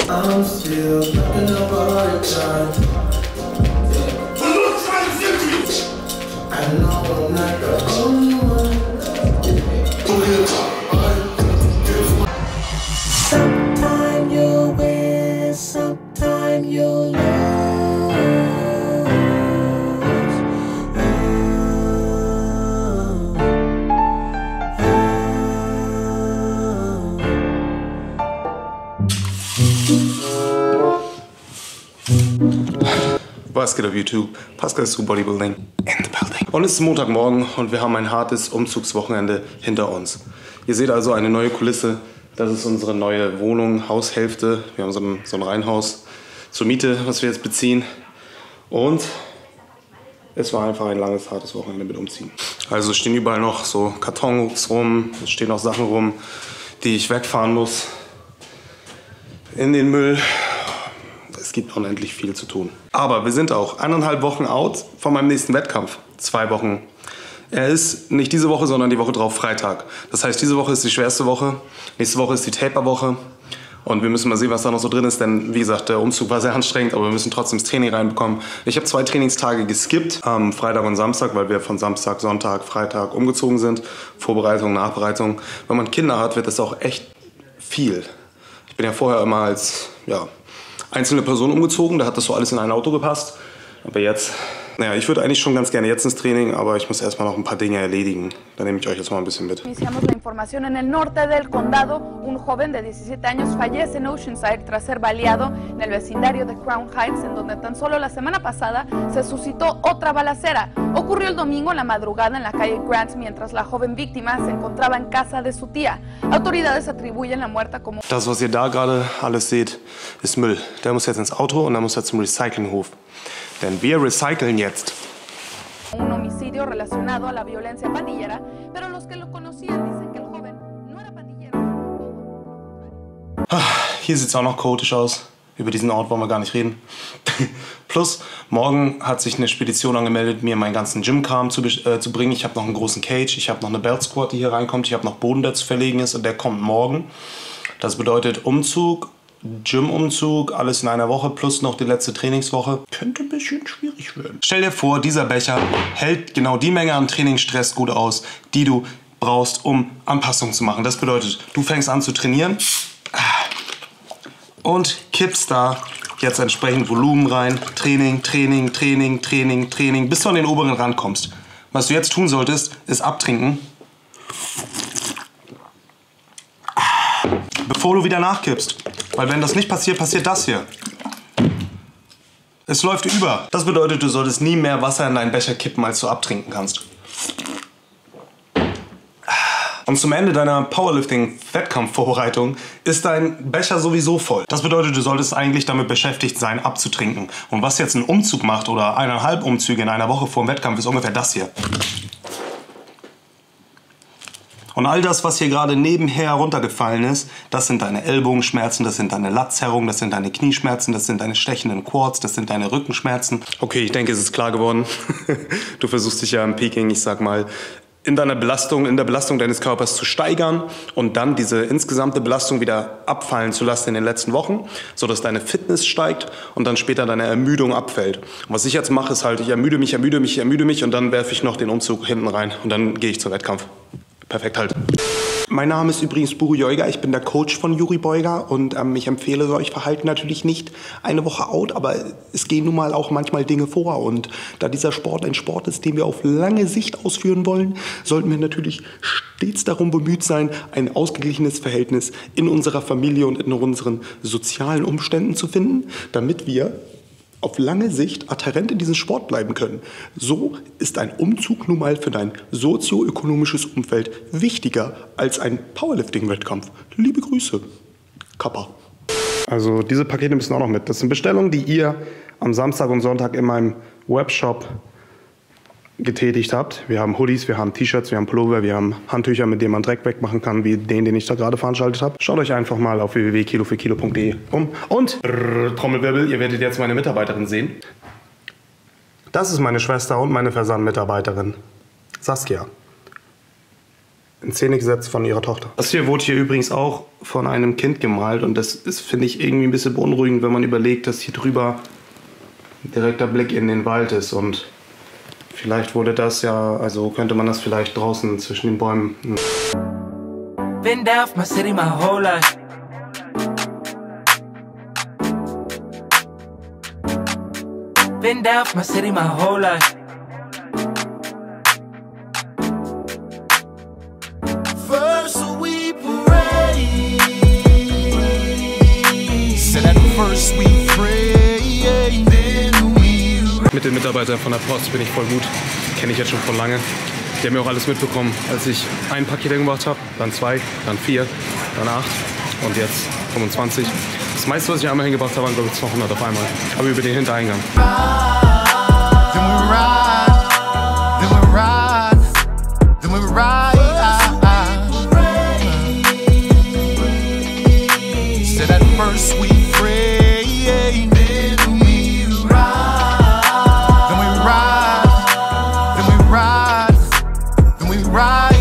I'm still looking up all the time. I know I'm not the only one. Sometime you'll win, sometime you'll lose. Was geht auf YouTube? Pascal ist zu Bodybuilding in the building. Und es ist Montagmorgen und wir haben ein hartes Umzugswochenende hinter uns. Ihr seht also eine neue Kulisse. Das ist unsere neue Wohnung, Haushälfte. Wir haben so ein Reihenhaus zur Miete, was wir jetzt beziehen. Und es war einfach ein langes, hartes Wochenende mit Umziehen. Also es stehen überall noch so Kartons rum, es stehen auch Sachen rum, die ich wegfahren muss in den Müll. Es gibt unendlich viel zu tun. Aber wir sind auch 1,5 Wochen out von meinem nächsten Wettkampf. 2 Wochen. Er ist nicht diese Woche, sondern die Woche drauf Freitag. Das heißt, diese Woche ist die schwerste Woche. Nächste Woche ist die Taper-Woche. Und wir müssen mal sehen, was da noch so drin ist. Denn wie gesagt, der Umzug war sehr anstrengend, aber wir müssen trotzdem das Training reinbekommen. Ich habe 2 Trainingstage geskippt. Freitag und Samstag, weil wir von Samstag, Sonntag, Freitag umgezogen sind. Vorbereitung, Nachbereitung. Wenn man Kinder hat, wird das auch echt viel. Ich bin ja vorher immer als einzelne Person umgezogen, da hat das so alles in ein Auto gepasst. Aber jetzt, naja, ich würde eigentlich schon ganz gerne jetzt ins Training, aber ich muss erstmal noch ein paar Dinge erledigen. Da nehme ich euch jetzt mal ein bisschen mit. Iniciamos la información en el norte del condado. Un joven de 17 años fallece en Oceanside tras ser baleado en el vecindario de Crown Heights, en donde tan solo la semana pasada se suscitó otra balacera. Ocurrió el domingo en la madrugada en la calle Grant, mientras la joven víctima se encontraba en casa de su tía. Autoridades atribuyen la muerte como... Das, was ihr da gerade alles seht, ist Müll. Der muss jetzt ins Auto und dann muss er zum Recyclinghof. Denn wir recyceln jetzt. Un homicidio relacionado a la violencia pandillera, pero los que lo conocían dicen que el joven no era pandillero. Hier sieht es auch noch chaotisch aus. Über diesen Ort wollen wir gar nicht reden. Plus, morgen hat sich eine Spedition angemeldet, mir meinen ganzen Gym-Kram zu bringen. Ich habe noch einen großen Cage, ich habe noch eine Belt Squat, die hier reinkommt. Ich habe noch Boden, der zu verlegen ist und der kommt morgen. Das bedeutet Umzug, Gym-Umzug, alles in einer Woche plus noch die letzte Trainingswoche. Könnte ein bisschen schwierig werden. Stell dir vor, dieser Becher hält genau die Menge an Trainingsstress gut aus, die du brauchst, um Anpassungen zu machen. Das bedeutet, du fängst an zu trainieren und kippst da jetzt entsprechend Volumen rein. Training, Training, Training, Training, Training, bis du an den oberen Rand kommst. Was du jetzt tun solltest, ist abtrinken, bevor du wieder nachkippst. Weil wenn das nicht passiert, passiert das hier. Es läuft über. Das bedeutet, du solltest nie mehr Wasser in deinen Becher kippen, als du abtrinken kannst. Und zum Ende deiner Powerlifting-Wettkampfvorbereitung ist dein Becher sowieso voll. Das bedeutet, du solltest eigentlich damit beschäftigt sein, abzutrinken. Und was jetzt ein Umzug macht oder 1,5 Umzüge in einer Woche vor dem Wettkampf, ist ungefähr das hier. Und all das, was hier gerade nebenher runtergefallen ist, das sind deine Ellbogenschmerzen, das sind deine Latzerrungen, das sind deine Knieschmerzen, das sind deine stechenden Quads, das sind deine Rückenschmerzen. Okay, ich denke, es ist klar geworden. Du versuchst dich ja im Peaking, ich sag mal, in der Belastung deines Körpers zu steigern und dann diese insgesamte Belastung wieder abfallen zu lassen in den letzten Wochen, sodass deine Fitness steigt und dann später deine Ermüdung abfällt. Und was ich jetzt mache, ist halt, ich ermüde mich und dann werfe ich noch den Umzug hinten rein und dann gehe ich zum Wettkampf. Perfekt halt. Mein Name ist übrigens Buru Joiga, ich bin der Coach von Juri Beuger und ich empfehle solch Verhalten natürlich nicht eine Woche out, aber es gehen nun mal auch manchmal Dinge vor und da dieser Sport ein Sport ist, den wir auf lange Sicht ausführen wollen, sollten wir natürlich stets darum bemüht sein, ein ausgeglichenes Verhältnis in unserer Familie und in unseren sozialen Umständen zu finden, damit wir auf lange Sicht adhärent in diesem Sport bleiben können. So ist ein Umzug nun mal für dein sozioökonomisches Umfeld wichtiger als ein Powerlifting-Wettkampf. Liebe Grüße, Kappa. Also diese Pakete müssen auch noch mit. Das sind Bestellungen, die ihr am Samstag und Sonntag in meinem Webshop getätigt habt. Wir haben Hoodies, wir haben T-Shirts, wir haben Pullover, wir haben Handtücher, mit denen man Dreck wegmachen kann, wie den ich da gerade veranstaltet habe. Schaut euch einfach mal auf www.kilofürkilo.de um. Und Trommelwirbel, ihr werdet jetzt meine Mitarbeiterin sehen. Das ist meine Schwester und meine Versandmitarbeiterin, Saskia. in Szene gesetzt von ihrer Tochter. Das hier wurde hier übrigens auch von einem Kind gemalt und das ist, finde ich, irgendwie ein bisschen beunruhigend, wenn man überlegt, dass hier drüber ein direkter Blick in den Wald ist und vielleicht wurde das ja, also könnte man das vielleicht draußen zwischen den Bäumen. Been down for my city my whole life. Been down for my city my whole life. First we pray. Said at first we pray. Then we. Mit den Mitarbeitern von der Post bin ich voll gut. Kenne ich jetzt schon von lange. Die haben mir auch alles mitbekommen, als ich ein Paket gemacht habe, dann 2, dann 4, dann 8 und jetzt 25. Das meiste, was ich einmal hingebracht habe, waren glaube ich 200 auf einmal. Aber über den Hintereingang. Then we ride. Then we ride. Then we ride. Said at first we pray. Then we ride. Then we ride. Then we ride. Then we ride.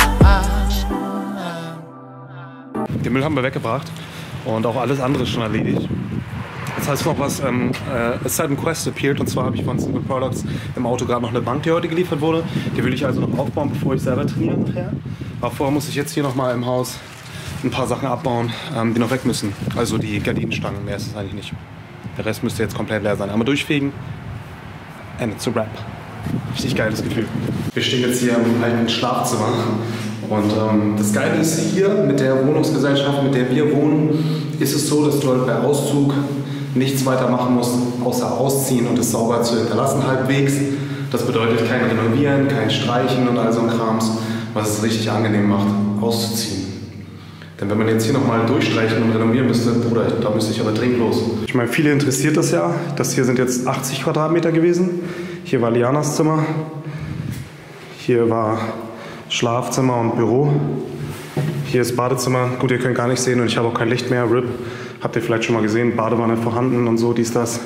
Den Müll haben wir weggebracht und auch alles andere schon erledigt. Das heißt noch was, es hat ein Quest appeared und zwar habe ich von Simple Products im Auto gerade noch eine Bank, die heute geliefert wurde. Die will ich also noch aufbauen, bevor ich selber trainiere nachher. Aber vorher muss ich jetzt hier noch mal im Haus ein paar Sachen abbauen, die noch weg müssen. Also die Gardinenstangen, mehr ist es eigentlich nicht. Der Rest müsste jetzt komplett leer sein. Einmal durchfegen, and it's a wrap. Richtig geiles Gefühl. Wir stehen jetzt hier im alten Schlafzimmer. Und das Geile ist hier mit der Wohnungsgesellschaft, mit der wir wohnen, ist es so, dass du halt bei Auszug nichts weiter machen musst, außer ausziehen und es sauber zu hinterlassen halbwegs. Das bedeutet kein Renovieren, kein Streichen und all so ein Krams, was es richtig angenehm macht, auszuziehen. Denn wenn man jetzt hier nochmal durchstreichen und renovieren müsste, Bruder, da müsste ich aber dringend los. Ich meine, viele interessiert das ja. Das hier sind jetzt 80 Quadratmeter gewesen. Hier war Lianas Zimmer. Hier war Schlafzimmer und Büro. Hier ist Badezimmer. Gut, ihr könnt gar nicht sehen und ich habe auch kein Licht mehr. RIP. Habt ihr vielleicht schon mal gesehen. Badewanne vorhanden und so, dies, das.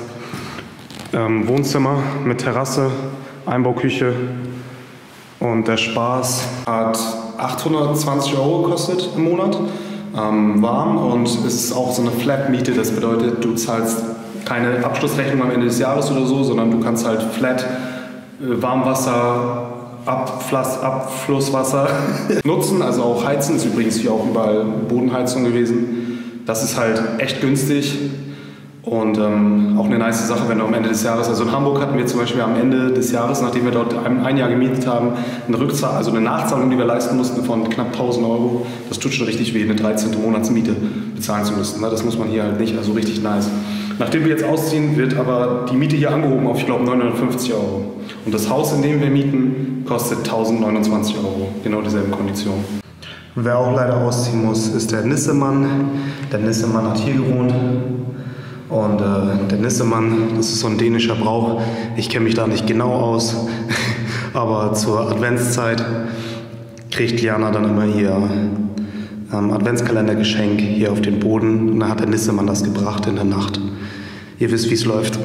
Wohnzimmer mit Terrasse, Einbauküche. Und der Spaß hat 820 € gekostet im Monat. Warm und es ist auch so eine Flat-Miete. Das bedeutet, du zahlst keine Abschlussrechnung am Ende des Jahres oder so, sondern du kannst halt flat Warmwasser, Abflusswasser nutzen, also auch heizen. Ist übrigens hier auch überall Bodenheizung gewesen. Das ist halt echt günstig und auch eine nice Sache, wenn du am Ende des Jahres, also in Hamburg hatten wir zum Beispiel am Ende des Jahres, nachdem wir dort ein Jahr gemietet haben, eine Nachzahlung, die wir leisten mussten von knapp 1.000 €. Das tut schon richtig weh, eine 13. Monatsmiete bezahlen zu müssen. Das muss man hier halt nicht, also richtig nice. Nachdem wir jetzt ausziehen, wird aber die Miete hier angehoben auf, ich glaube, 950 €. Und das Haus, in dem wir mieten, kostet 1.029 €. Genau dieselben Konditionen. Wer auch leider ausziehen muss, ist der Nissemann. Der Nissemann hat hier gewohnt. Und der Nissemann, das ist so ein dänischer Brauch. Ich kenne mich da nicht genau aus. Aber zur Adventszeit kriegt Liana dann immer ihr Adventskalendergeschenk hier auf den Boden. Und dann hat der Nissemann das gebracht in der Nacht. Ihr wisst, wie es läuft.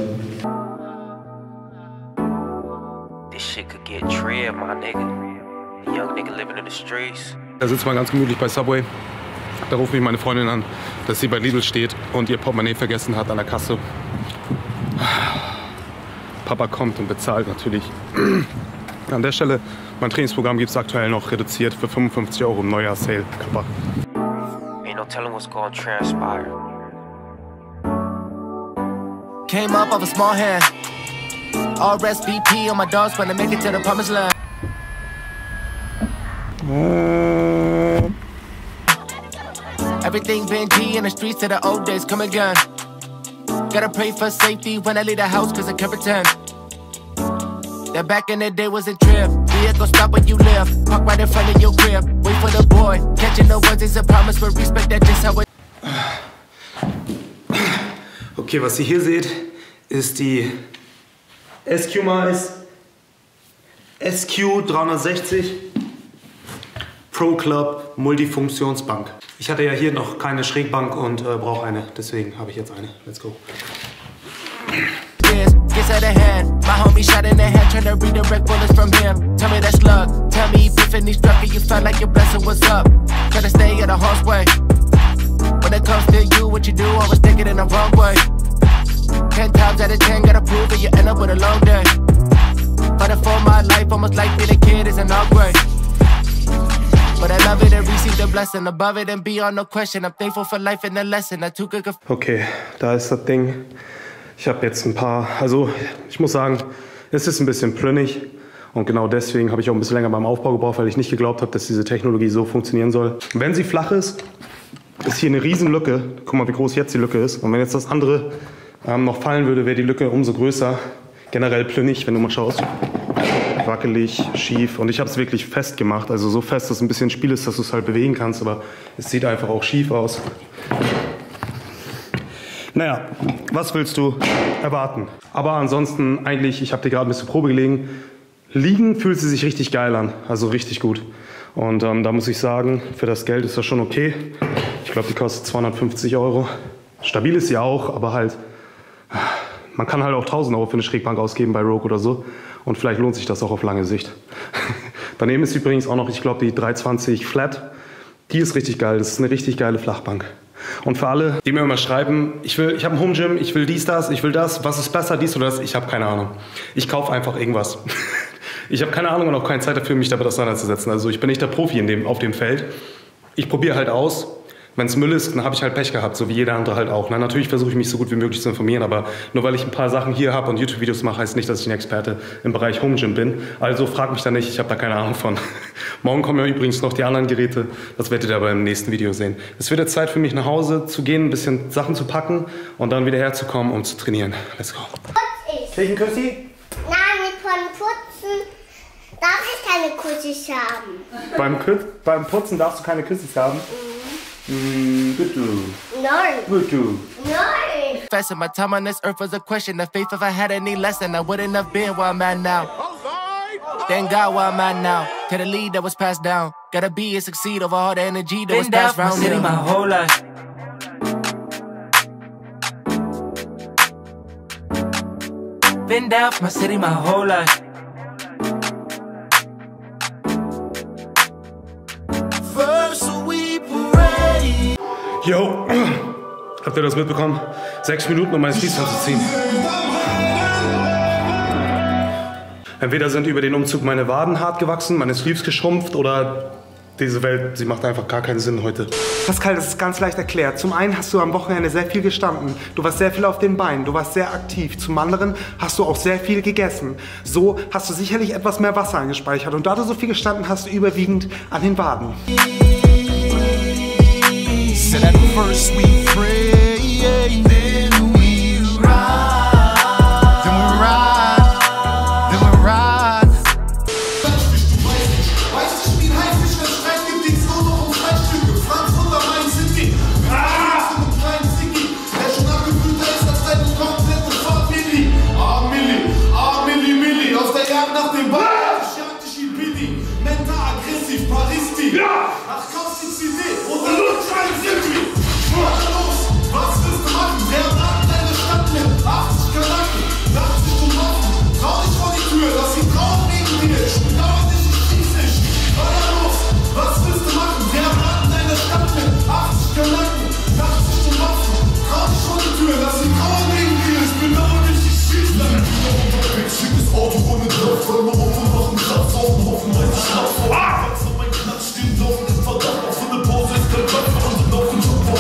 Da sitzt man ganz gemütlich bei Subway. Da ruft mich meine Freundin an, dass sie bei Lidl steht und ihr Portemonnaie vergessen hat an der Kasse. Papa kommt und bezahlt natürlich. An der Stelle, mein Trainingsprogramm gibt es aktuell noch reduziert für 55 € im Neujahr-Sale. Kappa. Ain't no telling what's gonna transpire. Came up off a small hand. RSVP on my dogs trying to make it to the promised land. Everything been G in the streets to the old days come again. Gotta pray for safety when I leave the house cause I can't pretend that back in the day was a trip. Vehicle stop where you live. Park right in front of your crib. Wait for the boy. Catching the words is a promise but respect that just how it. Okay, was ihr hier seht, ist die SQ-Mice SQ360 Pro Club Multifunktionsbank. Ich hatte ja hier noch keine Schrägbank und brauche eine, deswegen habe ich jetzt eine. Let's go. Gets out of hand. My homie shot in the head, trying to redirect bullets from him. Tell me that's luck. Tell me if epiphany struck and you felt like your blessing was up. Try to stay in a harsh way. When it comes to you, what you do, always take it in the wrong way. 10 times out of 10, gotta prove it, you end up with a long day. Fighting for my life, almost like being a kid is an upgrade. But I love it and receive the blessing above it and beyond, no question. I'm thankful for life and the lesson I took it. Okay, da ist das Ding. Ich habe jetzt ein paar, also ich muss sagen, es ist ein bisschen plünnig. Und genau deswegen habe ich auch ein bisschen länger beim Aufbau gebraucht, weil ich nicht geglaubt habe, dass diese Technologie so funktionieren soll. Wenn sie flach ist, ist hier eine riesen Lücke. Guck mal, wie groß jetzt die Lücke ist. Und wenn jetzt das andere noch fallen würde, wäre die Lücke umso größer. Generell plünnig, wenn du mal schaust. Wackelig, schief. Und ich habe es wirklich fest gemacht. Also so fest, dass es ein bisschen Spiel ist, dass du es halt bewegen kannst. Aber es sieht einfach auch schief aus. Naja, was willst du erwarten? Aber ansonsten eigentlich, ich habe dir gerade ein bisschen Probe gelegen. Liegen fühlt sie sich richtig geil an. Also richtig gut. Und da muss ich sagen, für das Geld ist das schon okay. Ich glaube, die kostet 250 €. Stabil ist sie auch, aber halt, man kann halt auch 1000 € für eine Schrägbank ausgeben bei Rogue oder so. Und vielleicht lohnt sich das auch auf lange Sicht. Daneben ist übrigens auch noch, ich glaube, die 320 Flat. Die ist richtig geil. Das ist eine richtig geile Flachbank. Und für alle, die mir immer schreiben, ich habe ein Home Gym, ich will dies, das, ich will das, was ist besser, dies oder das, ich habe keine Ahnung. Ich kaufe einfach irgendwas. Ich habe keine Ahnung und auch keine Zeit dafür, mich damit auseinanderzusetzen. Also ich bin nicht der Profi auf dem Feld. Ich probiere halt aus. Wenn es Müll ist, dann habe ich halt Pech gehabt, so wie jeder andere halt auch. Na, natürlich versuche ich mich so gut wie möglich zu informieren, aber nur weil ich ein paar Sachen hier habe und YouTube-Videos mache, heißt nicht, dass ich ein Experte im Bereich Home Gym bin. Also frag mich da nicht, ich habe da keine Ahnung von. Morgen kommen ja übrigens noch die anderen Geräte, das werdet ihr aber im nächsten Video sehen. Es wird jetzt Zeit für mich nach Hause zu gehen, ein bisschen Sachen zu packen und dann wieder herzukommen, um zu trainieren. Let's go. Krieg ich einen Küssi? Nein, mit von Putzen darf ich keine Küssis haben. Beim Putzen darfst du keine Küssis haben? Bitte. Nein. Bitte. Nein. Confessing my time on this earth was a question of faith. If I had any lesson, I wouldn't have been where I'm at now. Thank God where I'm at now. To the lead that was passed down. Gotta be and succeed over all the energy that was passed round here. My whole life. Been down for my city my whole life. Yo, habt ihr das mitbekommen? 6 Minuten, um mein Fließband zu ziehen. Entweder sind über den Umzug meine Waden hart gewachsen, meine Sleeves geschrumpft oder diese Welt, sie macht einfach gar keinen Sinn heute. Pascal, das ist ganz leicht erklärt. Zum einen hast du am Wochenende sehr viel gestanden. Du warst sehr viel auf den Beinen. Du warst sehr aktiv. Zum anderen hast du auch sehr viel gegessen. So hast du sicherlich etwas mehr Wasser angespeichert. Und da du so viel gestanden hast, überwiegend an den Waden. Said at first we pray, then we ride, then we ride, then we ride. Weißt du, wie heiß ich das Streit gibt, die Zone um Freistücke. Frankfurt am Main City. Ein kleinen Ziggy, der schon abgefüllter ist als deine komplette Fahrt, Milli. Milli, aus der Jagd nach dem Ball. Ich jag dich wie Billy, mental aggressiv, Paristi. Ja! Ach, kaufst die CD, oder Lutschwein sind wir. Was willst du machen? Wer hat deine Stadt mit 80 Kanaken, 80 Tomaten? Trau dich vor die Tür, lass sie trauen wegen dir. Dauer dich, ich schieß nicht. Feuer los! Was willst du machen? Wer hat deine Stadt mit 80 Kanaken, 80 Tomaten? Trau dich vor die Tür, lass sie trauen wegen dir. Ich bin dauer nicht, ich schieß nicht. Schickes Auto ohne Griff, voll mal auf und noch ein Kratz auf dem Haufen, mein Schlaf vor. Falls noch mein Knatsch stehen laufen, ist verdammt auf so eine Pause, ist kein Platz für unsere Laufen.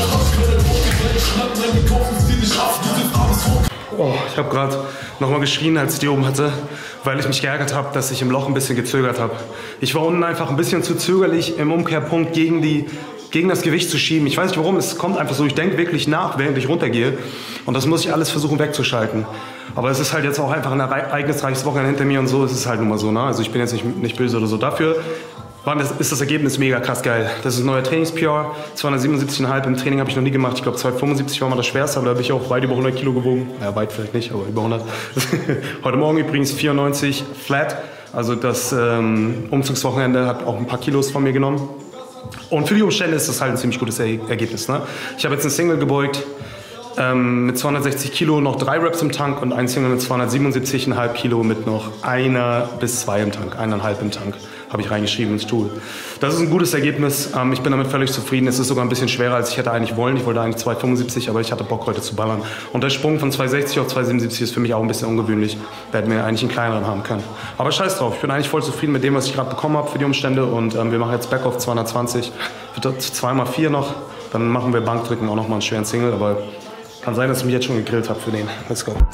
Oh, ich habe gerade nochmal geschrien, als ich die oben hatte, weil ich mich geärgert habe, dass ich im Loch ein bisschen gezögert habe. Ich war unten einfach ein bisschen zu zögerlich im Umkehrpunkt gegen das Gewicht zu schieben. Ich weiß nicht warum, es kommt einfach so, ich denke wirklich nach, während ich runtergehe. Und das muss ich alles versuchen wegzuschalten. Aber es ist halt jetzt auch einfach ein ereignisreiches Wochenende hinter mir und so, es ist halt nun mal so. Ne? Also ich bin jetzt nicht böse oder so. Dafür ist das Ergebnis mega krass geil. Das ist ein neuer Trainings-PR, 277,5. Im Training habe ich noch nie gemacht. Ich glaube 275 war mal das Schwerste, aber da habe ich auch weit über 100 Kilo gewogen. Ja, weit vielleicht nicht, aber über 100. Heute Morgen übrigens 94 flat. Also das Umzugswochenende hat auch ein paar Kilos von mir genommen. Und für die Umstände ist das halt ein ziemlich gutes Ergebnis. Ne? Ich habe jetzt einen Single gebeugt mit 260 Kilo, noch 3 Reps im Tank und ein Single mit 277,5 Kilo mit noch 1 bis 2 im Tank, 1,5 im Tank. habe ich reingeschrieben ins Tool. Das ist ein gutes Ergebnis. Ich bin damit völlig zufrieden. Es ist sogar ein bisschen schwerer, als ich hätte eigentlich wollen. Ich wollte eigentlich 2,75, aber ich hatte Bock, heute zu ballern. Und der Sprung von 2,60 auf 2,77 ist für mich auch ein bisschen ungewöhnlich. Da hätten wir eigentlich einen kleineren haben können. Aber scheiß drauf, ich bin eigentlich voll zufrieden mit dem, was ich gerade bekommen habe für die Umstände. Und wir machen jetzt Back auf 220. Wird 2x4 noch. Dann machen wir Bankdrücken auch nochmal einen schweren Single. Aber kann sein, dass ich mich jetzt schon gegrillt habe für den. Let's go.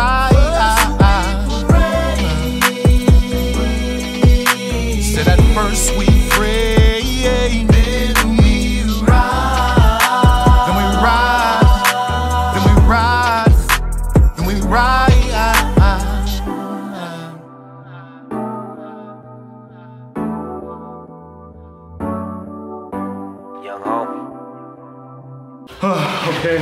First we pray, then we ride, then we ride, then we ride, then we ride. Young homie. Okay.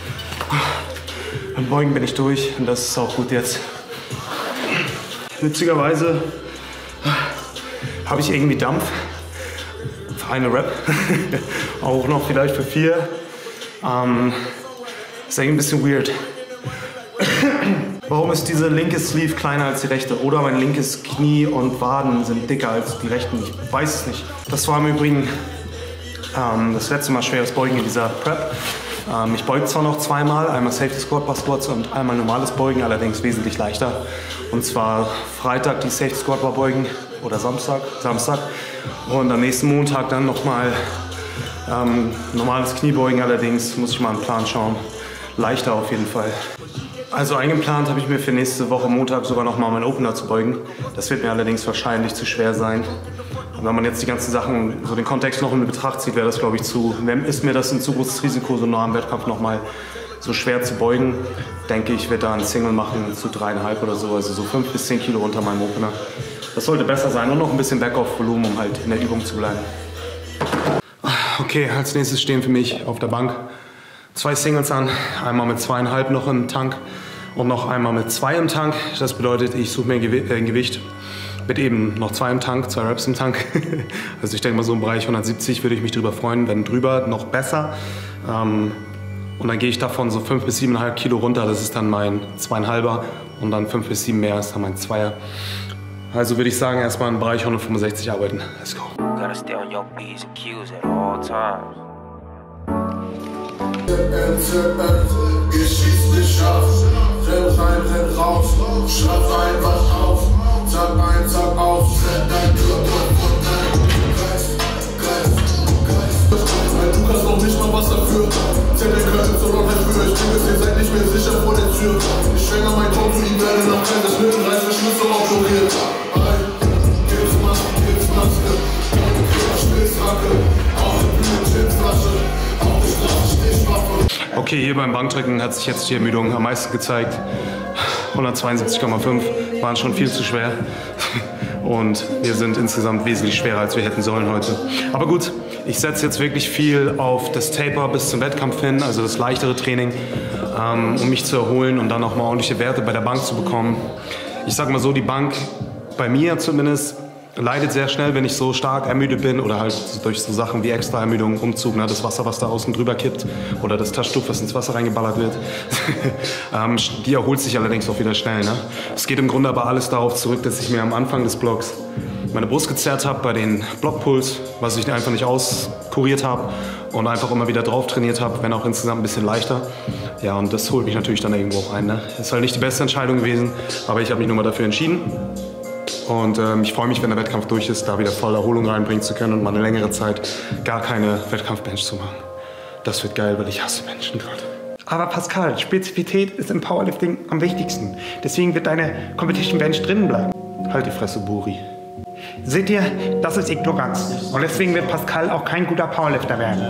Beim Beugen bin ich durch und das ist auch gut jetzt. Witzigerweise habe ich irgendwie Dampf für eine Rep, auch noch vielleicht für 4. Ist irgendwie ein bisschen weird. Warum ist diese linke Sleeve kleiner als die rechte? Oder mein linkes Knie und Waden sind dicker als die rechten? Ich weiß es nicht. Das war im Übrigen das letzte Mal schweres Beugen in dieser Prep. Ich beuge zwar noch zweimal, einmal Safety Squat, Bar Squats und einmal normales Beugen, allerdings wesentlich leichter. Und zwar Freitag die Safety Squat Bar beugen oder Samstag. Und am nächsten Montag dann nochmal normales Kniebeugen, allerdings muss ich mal einen Plan schauen. Leichter auf jeden Fall. Also eingeplant habe ich mir für nächste Woche Montag sogar nochmal meinen Opener zu beugen. Das wird mir allerdings wahrscheinlich zu schwer sein. Und wenn man jetzt die ganzen Sachen, so den Kontext noch in Betracht zieht, wäre das glaube ich ist mir das ein zu großes Risiko, so nah am Wettkampf nochmal so schwer zu beugen. Denke ich, werde da einen Single machen zu 3,5 oder so, also so 5 bis 10 Kilo unter meinem Opener. Das sollte besser sein und noch ein bisschen Back-Off-Volumen, um halt in der Übung zu bleiben. Okay, als nächstes stehen für mich auf der Bank 2 Singles an, einmal mit 2,5 noch im Tank und noch einmal mit 2 im Tank. Das bedeutet, ich suche mir ein Gewicht mit eben noch 2 im Tank, 2 Reps im Tank. Also ich denke mal so im Bereich 170 würde ich mich drüber freuen, wenn drüber noch besser. Und dann gehe ich davon so 5 bis 7,5 Kilo runter, das ist dann mein 2,5er und dann 5 bis 7 mehr ist dann mein 2er. Also würde ich sagen, erstmal im Bereich 165 arbeiten. Let's go. Gotta stay on your P's and Q's at all times. Geschießt nicht scharf, renn rein, renn raus, schreib einfach auf, zack ein, zack auf, set dein Körper und dein Geist. Du kannst noch nicht mal was dafür, zähl den Körper so noch dafür, ich bin mir, ihr seid nicht mehr sicher vor der Tür. Ich schwänge mein Konto, ihm werde noch kein des Mittelreiß für Schlüssel aufloriert. Gibt's Maske, Spilzracke, auf der Bühne, Chipflasche, auf der Straße, Stichwaffe. Okay, hier beim Bankdrücken hat sich jetzt die Ermüdung am meisten gezeigt. 172,5 waren schon viel zu schwer. Und wir sind insgesamt wesentlich schwerer, als wir hätten sollen heute. Aber gut, ich setze jetzt wirklich viel auf das Taper bis zum Wettkampf hin, also das leichtere Training, um mich zu erholen und dann auch mal ordentliche Werte bei der Bank zu bekommen. Ich sag mal so, die Bank, bei mir zumindest, leidet sehr schnell, wenn ich so stark ermüdet bin oder halt durch so Sachen wie Extraermüdung, Umzug, ne, das Wasser, was da außen drüber kippt oder das Taschentuch, was ins Wasser reingeballert wird. Die erholt sich allerdings auch wieder schnell. Ne? Es geht im Grunde aber alles darauf zurück, dass ich mir am Anfang des Blocks meine Brust gezerrt habe bei den Blockpulls, was ich einfach nicht auskuriert habe und einfach immer wieder drauf trainiert habe, wenn auch insgesamt ein bisschen leichter. Ja, und das holt mich natürlich dann irgendwo auch ein. Ne? Ist halt nicht die beste Entscheidung gewesen, aber ich habe mich nur mal dafür entschieden. Und ich freue mich, wenn der Wettkampf durch ist, da wieder voll Erholung reinbringen zu können und mal eine längere Zeit gar keine Wettkampfbench zu machen. Das wird geil, weil ich hasse Menschen gerade. Aber Pascal, Spezifität ist im Powerlifting am wichtigsten. Deswegen wird deine Competition Bench drinnen bleiben. Halt die Fresse, Buri. Seht ihr, das ist Ignoranz. Und deswegen wird Pascal auch kein guter Powerlifter werden.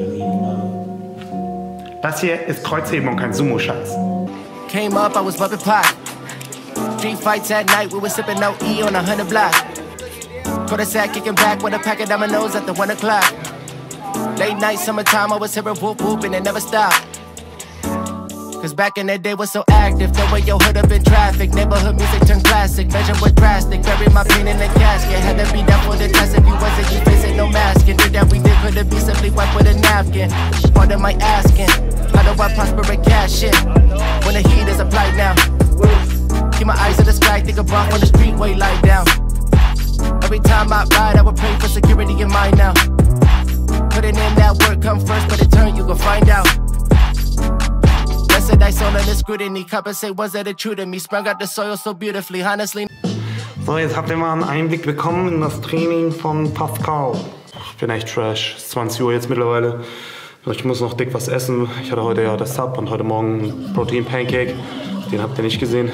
Das hier ist Kreuzheben und kein Sumo-Scheiß. Came up, I was bumping pot. 3 fights at night, we were sipping no E on 100 block. Caught us at kicking back with a pack of dominoes at the 1 o'clock. Late night, summertime, I was hearing whoop whoop and it never stopped. Cause back in the day was so active, the way your hood up in traffic. Neighborhood music turned classic, measure was drastic. Bury my pain in the casket, had to be down for the test. If you wasn't, you facing no mask. And did that we did, could it be simply wiped with a napkin? Part of my asking, how do I prosper and cash in? When the heat is applied now. Keep my eyes in the sky, think about when the street way light down. every time I ride, I would pray for security in mind now. Putting in that work, come first, but in turn you gon' find out. Blessed I saw under the scrutiny, compensate ones that are true to me. Sprung out the soil so beautifully, honestly. So, jetzt habt ihr mal einen Einblick bekommen in das Training von Pascal. Ich bin echt trash. Es ist 20 Uhr jetzt mittlerweile. Ich muss noch dick was essen. Ich hatte heute ja das Sub und heute Morgen ein Protein-Pancake. Den habt ihr nicht gesehen.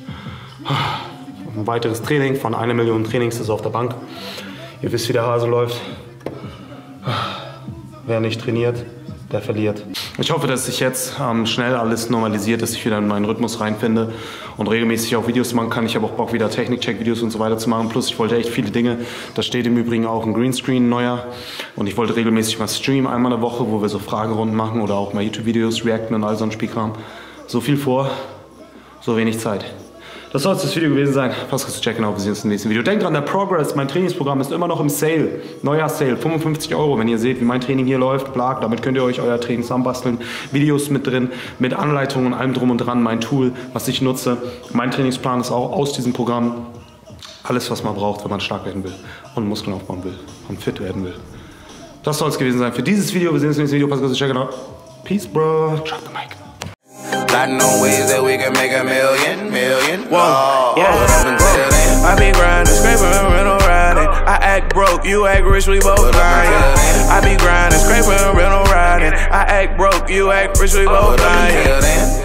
Ein weiteres Training von 1 Million Trainings ist auf der Bank. Ihr wisst, wie der Hase läuft. Wer nicht trainiert, der verliert. Ich hoffe, dass sich jetzt schnell alles normalisiert, dass ich wieder in meinen Rhythmus reinfinde und regelmäßig auch Videos machen kann. Ich habe auch Bock, wieder Technik-Check-Videos und so weiter zu machen. Plus, ich wollte echt viele Dinge. Da steht im Übrigen auch ein Greenscreen neuer. Und ich wollte regelmäßig mal streamen, einmal in der Woche, wo wir so Fragerunden machen oder auch mal YouTube-Videos reacten und all so ein Spielkram. So viel vor, so wenig Zeit. Das soll es das Video gewesen sein. Passt zu checken auf, wir sehen uns im nächsten Video. Denkt dran, der Progress, mein Trainingsprogramm, ist immer noch im Sale. Neujahrssale, 55 €, wenn ihr seht, wie mein Training hier läuft. Blag, damit könnt ihr euch euer Training zusammenbasteln. Videos mit drin, mit Anleitungen und allem drum und dran. Mein Tool, was ich nutze. Mein Trainingsplan ist auch aus diesem Programm. Alles, was man braucht, wenn man stark werden will und Muskeln aufbauen will und fit werden will. Das soll es gewesen sein für dieses Video. Wir sehen uns im nächsten Video. Passt zu checken auf. Peace, bro. Drop the mic. I know ways that we can make a million. Whoa, yeah. But up until then, I be grinding, scraping, rental riding. I act broke, you act rich, we both lying. I be grinding, scraping, rental riding. I act broke, you act rich, we both lying.